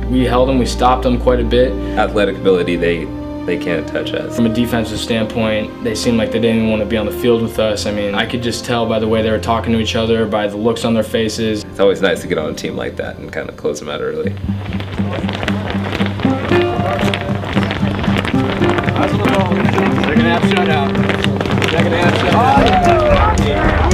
We held them, we stopped them quite a bit. Athletic ability, they can't touch us. From a defensive standpoint, they seemed like they didn't even want to be on the field with us. I mean, I could just tell by the way they were talking to each other, by the looks on their faces. It's always nice to get on a team like that and kind of close them out early. Second half shutout. Second half shutout.